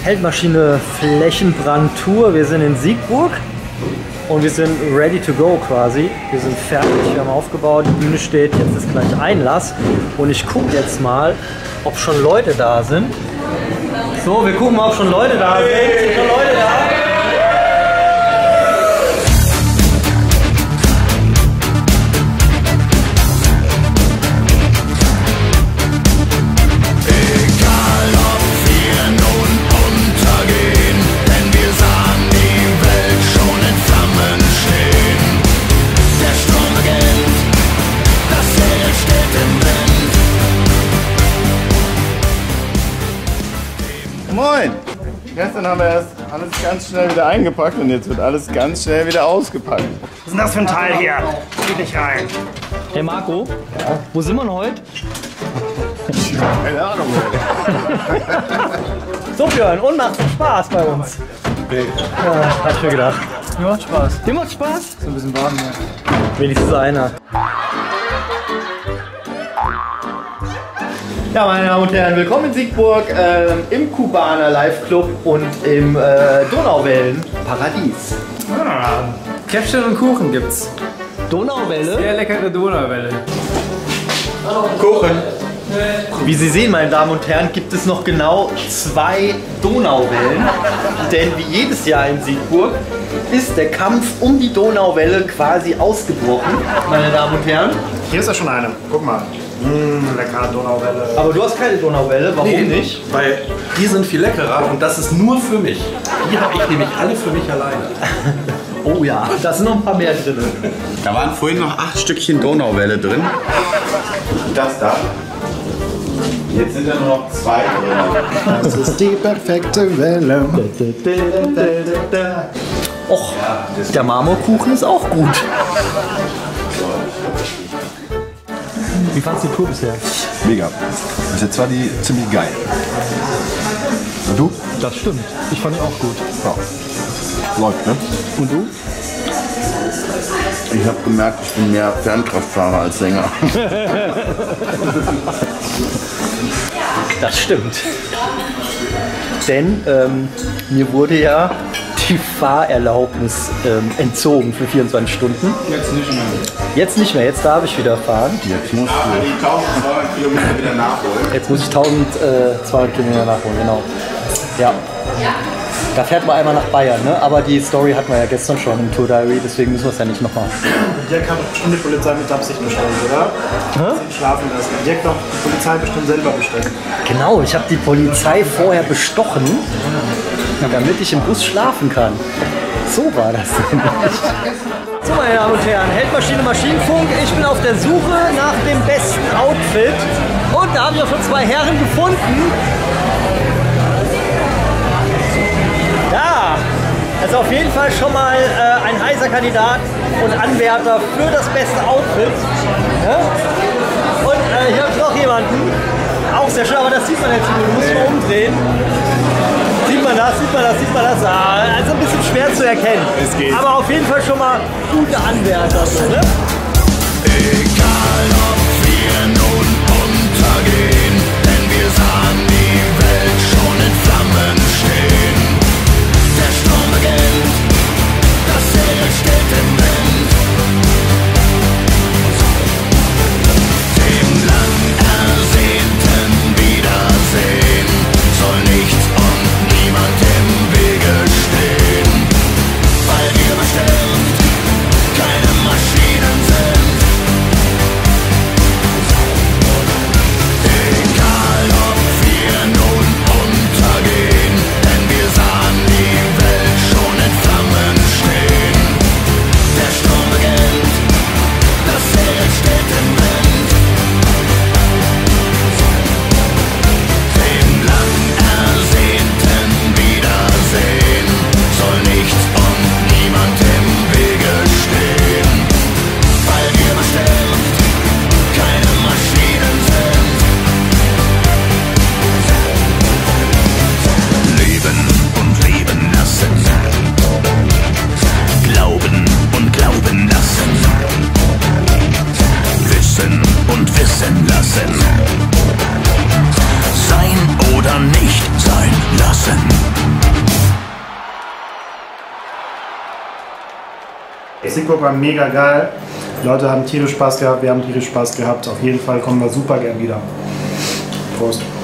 Feldmaschine Flächenbrandtour. Wir sind in Siegburg und wir sind ready to go quasi. Wir sind fertig, wir haben aufgebaut, die Bühne steht, jetzt ist gleich Einlass. Und ich gucke jetzt mal, ob schon Leute da sind. So, wir gucken mal, ob schon Leute da sind. Sind schon Leute da? Moin! Gestern haben wir erst alles ganz schnell wieder eingepackt und jetzt wird alles ganz schnell wieder ausgepackt. Was ist denn das für ein Teil hier? Geht nicht rein. Hey Marco, ja? Wo sind wir denn heute? Keine Ahnung. So Björn, und macht Spaß bei uns? Ja, hab ich mir gedacht. Mir macht Spaß. Dir macht Spaß? So ein bisschen warm hier. Wenigstens einer. Ja, meine Damen und Herren, willkommen in Siegburg im Kubaner Live Club und im Donauwellen Paradies. Käffchen und Kuchen gibt's. Donauwelle? Sehr leckere Donauwelle. Kuchen. Wie Sie sehen, meine Damen und Herren, gibt es noch genau 2 Donauwellen. Denn wie jedes Jahr in Siegburg ist der Kampf um die Donauwelle quasi ausgebrochen, meine Damen und Herren. Hier ist ja schon eine. Guck mal. Lecker Donauwelle. Aber du hast keine Donauwelle, warum nicht? Weil die sind viel leckerer und das ist nur für mich. Die habe ich nämlich alle für mich alleine. Oh ja, da sind noch ein paar mehr drin. Da waren vorhin noch 8 Stückchen Donauwelle drin. Das da. Jetzt sind ja nur noch 2 drin. Das ist die perfekte Welle. Och, der Marmorkuchen ist auch gut. Wie fandst du die Tour bisher? Mega. Bis jetzt war die ziemlich geil. Und du? Das stimmt. Ich fand die auch gut. Ja. Läuft, ne? Und du? Ich habe gemerkt, ich bin mehr Fernkraftfahrer als Sänger. Das stimmt. Denn mir wurde ja die Fahrerlaubnis entzogen für 24 Stunden. Jetzt nicht mehr. Jetzt nicht mehr, jetzt darf ich wieder fahren. Jetzt musst du die 1200 Kilometer wieder nachholen. Jetzt muss ich 1200 Kilometer nachholen, genau. Ja. Da fährt man einmal nach Bayern, ne? Aber die Story hatten wir ja gestern schon im Tour Diary, deswegen müssen wir es ja nicht nochmal. Dirk hat doch bestimmt die Polizei mit Absicht bestellt, oder? Sie schlafen lassen. Dirk doch die Polizei bestimmt selber bestellt. Genau, ich habe die Polizei vorher bestochen, damit ich im Bus schlafen kann. So war das nämlich. So, meine Damen und Herren, Heldmaschine Maschinenfunk. Ich bin auf der Suche nach dem besten Outfit. Und da haben wir schon 2 Herren gefunden. Ja, also auf jeden Fall schon mal ein heißer Kandidat und Anwärter für das beste Outfit. Ja? Und hier habe ich noch jemanden. Auch sehr schön, aber das sieht man jetzt nicht. Du musst mal umdrehen. Sieht man das, sieht man das, sieht man das? Ah, also ein bisschen schwer zu erkennen. Es geht. Aber auf jeden Fall schon mal gute Anwärter. So, ne? Egal ob wir nun untergehen, denn wir sahen die Welt schon in Flammen stehen. Der Sturm beginnt, das Segel steht im Wind. Dem lang ersehnten Wiedersehen soll nichts und niemand im Wege stehen, weil wir bestimmt keine Maschinen sind. Siegburg war mega geil. Die Leute haben tierisch Spaß gehabt, wir haben tierisch Spaß gehabt. Auf jeden Fall kommen wir super gern wieder. Prost.